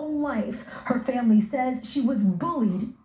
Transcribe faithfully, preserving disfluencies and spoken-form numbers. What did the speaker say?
own life. Her family says she was bullied